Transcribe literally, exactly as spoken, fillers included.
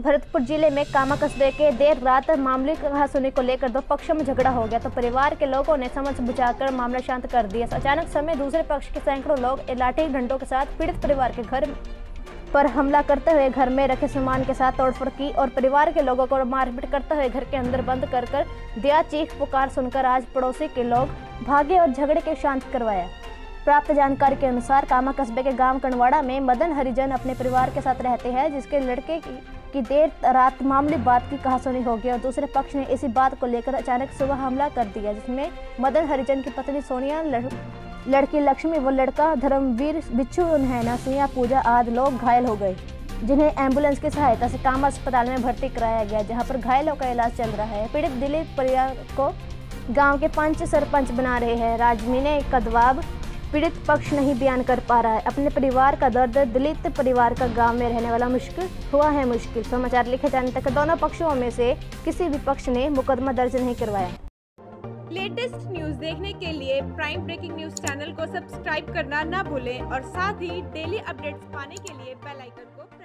भरतपुर जिले में कामा कस्बे के देर रात मामले कहासुनी को लेकर दो पक्षों में झगड़ा हो गया तो परिवार के लोगों ने समझ बुझाकर मामला शांत कर दिया। अचानक समय दूसरे पक्ष के सैकड़ों लोग लाठी डंडों के साथ पीड़ित परिवार के घर पर हमला करते हुए घर में रखे सामान के साथ तोड़फोड़ की और परिवार के लोगों को मारपीट करते हुए घर के अंदर बंद कर कर दिया। चीख पुकार सुनकर आज पड़ोसी के लोग भागे और झगड़े के शांत करवाया। प्राप्त जानकारी के अनुसार कामा कस्बे के गांव कनवाड़ा में मदन हरिजन अपने परिवार के साथ रहते हैं, जिसके लड़के की, की देर रात मामूली बात की कहासुनी हो गई और दूसरे पक्ष ने इसी बात को लेकर अचानक सुबह हमला कर दिया, जिसमें मदन हरिजन की पत्नी सोनिया, लड़, लड़की लक्ष्मी व लड़का धर्मवीर, बिच्छू नैना, सिया, पूजा आदि लोग घायल हो गए, जिन्हें एम्बुलेंस की सहायता से कामा अस्पताल में भर्ती कराया गया, जहां पर घायलों का इलाज चल रहा है। पीड़ित दिलीप परिवार को गाँव के पंच सरपंच बना रहे हैं। राजमीने कदवाब पीड़ित पक्ष नहीं बयान कर पा रहा है अपने परिवार का दर्द। दलित परिवार का गांव में रहने वाला मुश्किल हुआ है मुश्किल। समाचार लिखे जाने तक दोनों पक्षों में से किसी भी पक्ष ने मुकदमा दर्ज नहीं करवाया। लेटेस्ट न्यूज देखने के लिए प्राइम ब्रेकिंग न्यूज चैनल को सब्सक्राइब करना ना भूलें और साथ ही डेली अपडेट्स पाने के लिए बेल आइकन को